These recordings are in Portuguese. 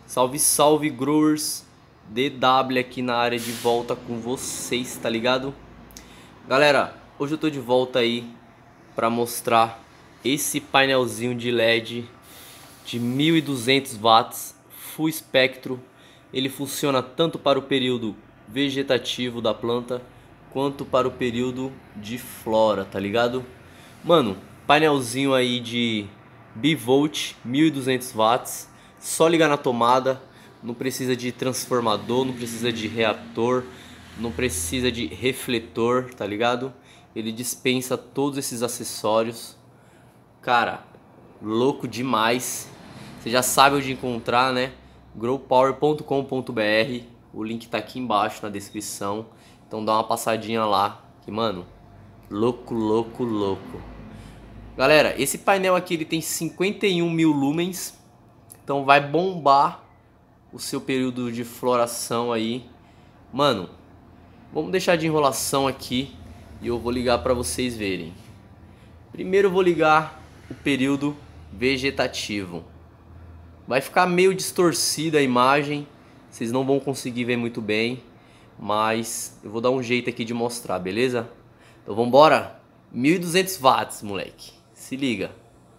Salve, salve, growers! DW aqui na área de volta com vocês, tá ligado? Galera, hoje eu tô de volta aí pra mostrar esse painelzinho de LED de 1200 watts, full espectro. Ele funciona tanto para o período vegetativo da planta quanto para o período de flora, tá ligado? Mano, painelzinho aí de bivolt, 1200 watts, só ligar na tomada, não precisa de transformador, não precisa de reator, não precisa de refletor, tá ligado? Ele dispensa todos esses acessórios. Cara, louco demais. Você já sabe onde encontrar, né? growpower.com.br. O link tá aqui embaixo na descrição. Então dá uma passadinha lá. Que, mano, louco, louco, louco. Galera, esse painel aqui ele tem 51 mil lumens. Então vai bombar o seu período de floração aí. Mano, vamos deixar de enrolação aqui e eu vou ligar para vocês verem. Primeiro eu vou ligar o período vegetativo. Vai ficar meio distorcida a imagem, vocês não vão conseguir ver muito bem, mas eu vou dar um jeito aqui de mostrar, beleza? Então vamos embora? 1200 watts, moleque. Se liga.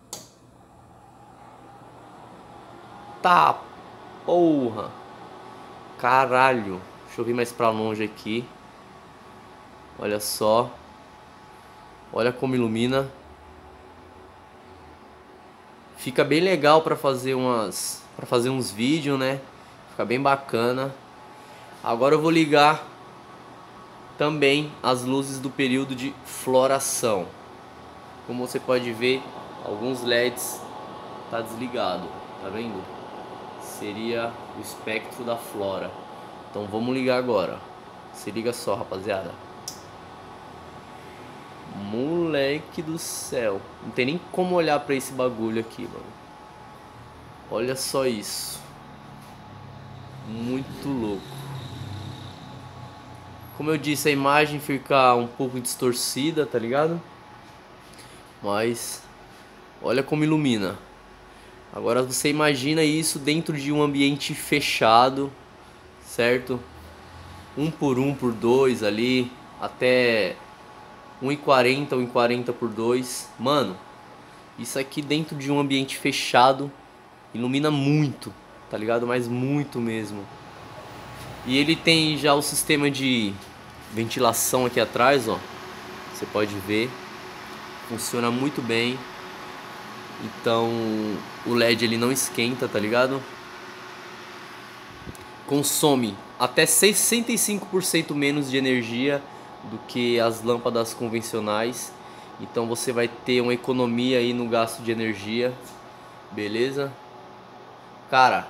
Tá, porra. Caralho. Deixa eu vir mais pra longe aqui. Olha só. Olha como ilumina. Fica bem legal pra fazer uns vídeos, né? Fica bem bacana. Agora eu vou ligar também as luzes do período de floração. Como você pode ver, alguns LEDs tá desligado, tá vendo? Seria o espectro da flora. Então vamos ligar agora. Se liga só, rapaziada. Moleque do céu, não tem nem como olhar pra esse bagulho aqui, mano. Olha só isso. Muito louco. Como eu disse, a imagem fica um pouco distorcida, tá ligado? Mas olha como ilumina. Agora você imagina isso dentro de um ambiente fechado, certo? 1 por 1 por 2 ali, até 1,40 ou 1,40 por 2. Mano, isso aqui dentro de um ambiente fechado ilumina muito, tá ligado? Mas muito mesmo. E ele tem já o sistema de ventilação aqui atrás, ó. Você pode ver. Funciona muito bem. Então o LED ele não esquenta, tá ligado? Consome até 65% menos de energia do que as lâmpadas convencionais. Então você vai ter uma economia aí no gasto de energia. Beleza? Cara,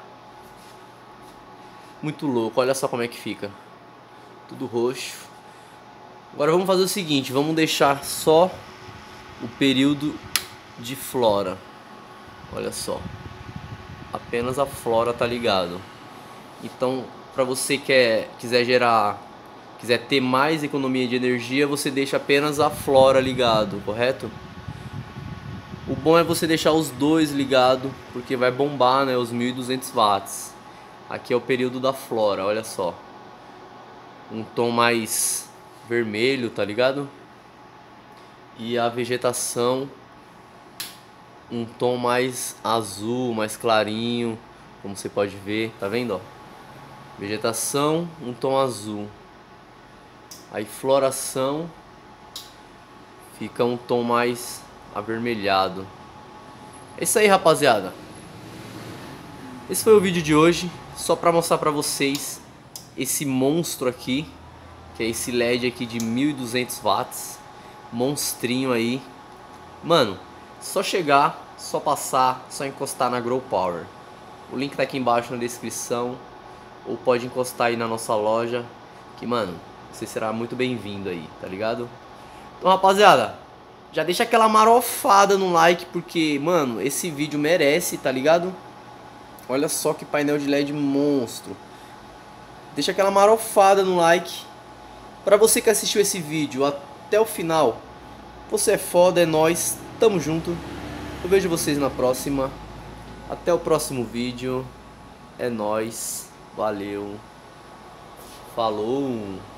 muito louco. Olha só como é que fica. Tudo roxo. Agora vamos fazer o seguinte, vamos deixar só o período de flora. Olha só. Apenas a flora tá ligado. Então, para você que quiser ter mais economia de energia, você deixa apenas a flora ligado, correto? O bom é você deixar os dois ligados, porque vai bombar, né, os 1200 watts. Aqui é o período da flora, olha só. Um tom mais vermelho, tá ligado? E a vegetação, um tom mais azul, mais clarinho, como você pode ver, tá vendo, ó? Vegetação, um tom azul. Aí floração fica um tom mais avermelhado. É isso aí, rapaziada. Esse foi o vídeo de hoje, só pra mostrar pra vocês esse monstro aqui, que é esse LED aqui de 1200 watts. Monstrinho aí. Mano, só chegar, só passar, só encostar na Grow Power. O link tá aqui embaixo na descrição. Ou pode encostar aí na nossa loja, que, mano, você será muito bem-vindo aí, tá ligado? Então, rapaziada, já deixa aquela marofada no like, porque, mano, esse vídeo merece, tá ligado? Olha só que painel de LED monstro. Deixa aquela marofada no like. Pra você que assistiu esse vídeo até o final, você é foda, é nóis, tamo junto. Eu vejo vocês na próxima. Até o próximo vídeo. É nóis. Valeu. Falou.